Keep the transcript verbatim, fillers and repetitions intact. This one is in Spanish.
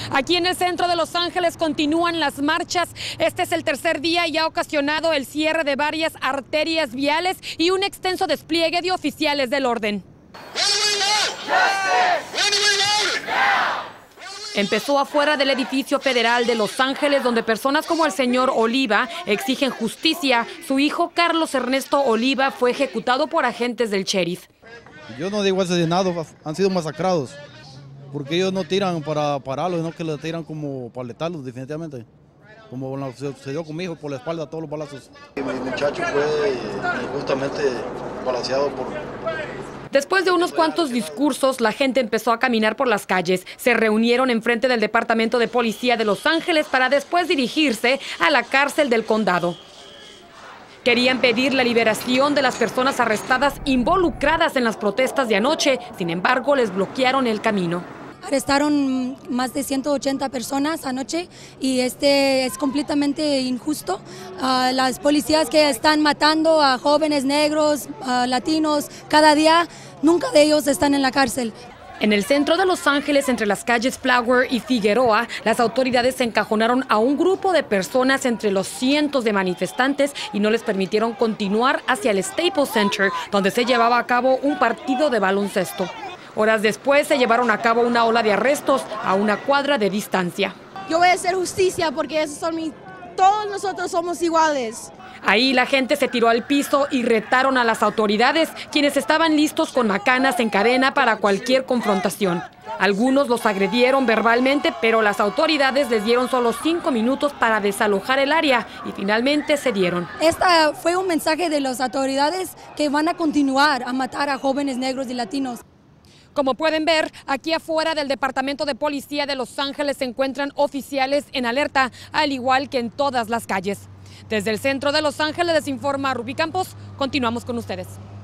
Aquí en el centro de Los Ángeles continúan las marchas. Este es el tercer día y ha ocasionado el cierre de varias arterias viales y un extenso despliegue de oficiales del orden. Empezó afuera del edificio federal de Los Ángeles, donde personas como el señor Oliva exigen justicia. Su hijo Carlos Ernesto Oliva fue ejecutado por agentes del sheriff. Yo no digo asesinados, han sido masacrados, porque ellos no tiran para pararlos, sino que le tiran como para letarlos, definitivamente. Como sucedió con mi hijo, por la espalda, todos los balazos. Mi muchacho fue justamente balaceado por... Después de unos cuantos discursos, la gente empezó a caminar por las calles. Se reunieron enfrente del Departamento de Policía de Los Ángeles para después dirigirse a la cárcel del condado. Querían pedir la liberación de las personas arrestadas involucradas en las protestas de anoche. Sin embargo, les bloquearon el camino. Arrestaron más de ciento ochenta personas anoche y este es completamente injusto. Uh, las policías que están matando a jóvenes negros, uh, latinos, cada día, nunca de ellos están en la cárcel. En el centro de Los Ángeles, entre las calles Flower y Figueroa, las autoridades encajonaron a un grupo de personas entre los cientos de manifestantes y no les permitieron continuar hacia el Staples Center, donde se llevaba a cabo un partido de baloncesto. Horas después se llevaron a cabo una ola de arrestos a una cuadra de distancia. Yo voy a hacer justicia porque esos son mis, todos nosotros somos iguales. Ahí la gente se tiró al piso y retaron a las autoridades, quienes estaban listos con macanas en cadena para cualquier confrontación. Algunos los agredieron verbalmente, pero las autoridades les dieron solo cinco minutos para desalojar el área y finalmente cedieron. Este fue un mensaje de las autoridades que van a continuar a matar a jóvenes negros y latinos. Como pueden ver, aquí afuera del Departamento de Policía de Los Ángeles se encuentran oficiales en alerta, al igual que en todas las calles. Desde el centro de Los Ángeles les informa Rubí Campos. Continuamos con ustedes.